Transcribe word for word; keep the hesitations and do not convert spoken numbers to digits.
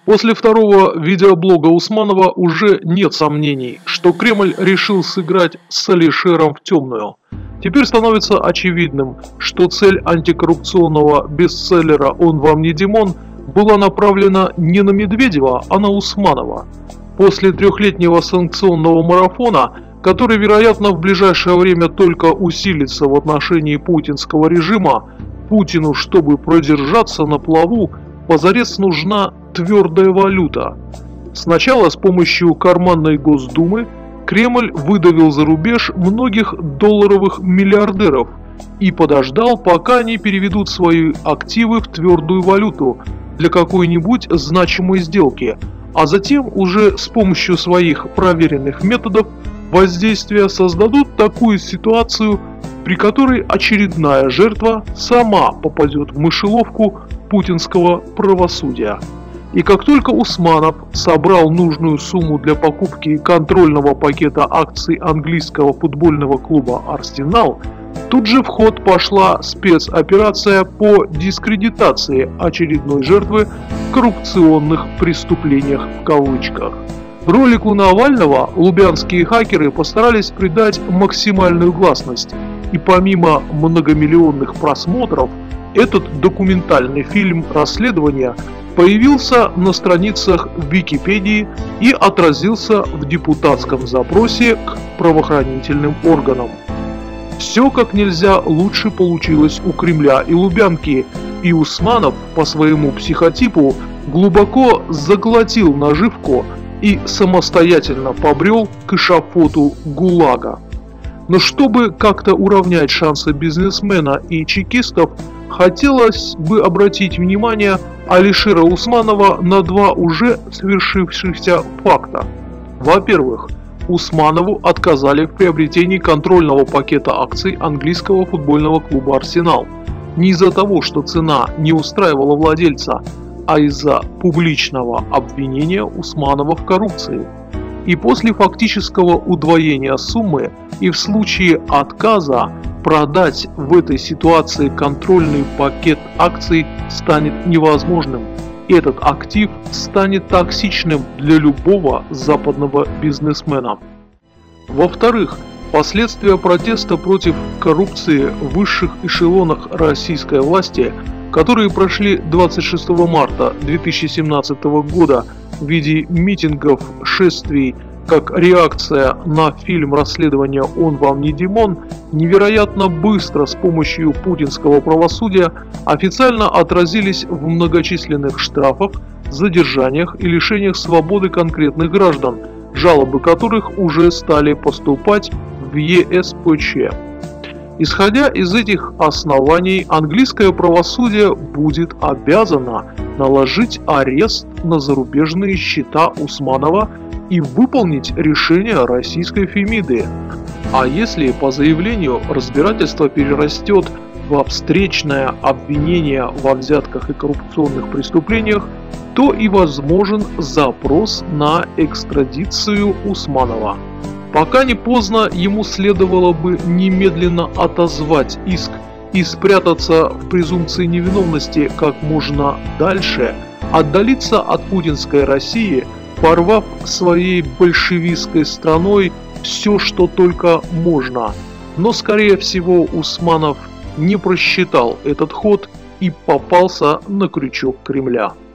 После второго видеоблога Усманова уже нет сомнений, что Кремль решил сыграть с Алишером в темную. Теперь становится очевидным, что цель антикоррупционного бестселлера «Он вам не Димон» была направлена не на Медведева, а на Усманова. После трехлетнего санкционного марафона, который, вероятно, в ближайшее время только усилится в отношении путинского режима, Путину, чтобы продержаться на плаву, позарез нужна твердая валюта. Сначала с помощью карманной Госдумы Кремль выдавил за рубеж многих долларовых миллиардеров и подождал, пока они переведут свои активы в твердую валюту для какой-нибудь значимой сделки, а затем уже с помощью своих проверенных методов воздействия создадут такую ситуацию, при которой очередная жертва сама попадет в мышеловку путинского правосудия. И как только Усманов собрал нужную сумму для покупки контрольного пакета акций английского футбольного клуба «Арсенал», тут же в ход пошла спецоперация по дискредитации очередной жертвы в коррупционных преступлениях в кавычках. Ролику Навального лубянские хакеры постарались придать максимальную гласность, и помимо многомиллионных просмотров, этот документальный фильм расследования появился на страницах Википедии и отразился в депутатском запросе к правоохранительным органам. Все как нельзя лучше получилось у Кремля и Лубянки, и Усманов по своему психотипу глубоко заглотил наживку и самостоятельно побрел к эшафоту ГУЛАГа. Но чтобы как-то уравнять шансы бизнесмена и чекистов, хотелось бы обратить внимание Алишера Усманова на два уже свершившихся факта. Во-первых, Усманову отказали в приобретении контрольного пакета акций английского футбольного клуба «Арсенал». Не из-за того, что цена не устраивала владельца, а из-за публичного обвинения Усманова в коррупции. И после фактического удвоения суммы и в случае отказа продать в этой ситуации контрольный пакет акций станет невозможным. Этот актив станет токсичным для любого западного бизнесмена. Во-вторых, последствия протеста против коррупции в высших эшелонах российской власти, которые прошли двадцать шестого марта две тысячи семнадцатого года в виде митингов, шествий, как реакция на фильм расследования «Он вам не Димон», невероятно быстро с помощью путинского правосудия официально отразились в многочисленных штрафах, задержаниях и лишениях свободы конкретных граждан, жалобы которых уже стали поступать в е эс пэ че. Исходя из этих оснований, английское правосудие будет обязано наложить арест на зарубежные счета Усманова и выполнить решение российской Фемиды. А если по заявлению разбирательство перерастет во встречное обвинение во взятках и коррупционных преступлениях, то и возможен запрос на экстрадицию Усманова. Пока не поздно, ему следовало бы немедленно отозвать иск и спрятаться в презумпции невиновности как можно дальше, отдалиться от путинской России, порвав своей большевистской страной все, что только можно. Но, скорее всего, Усманов не просчитал этот ход и попался на крючок Кремля.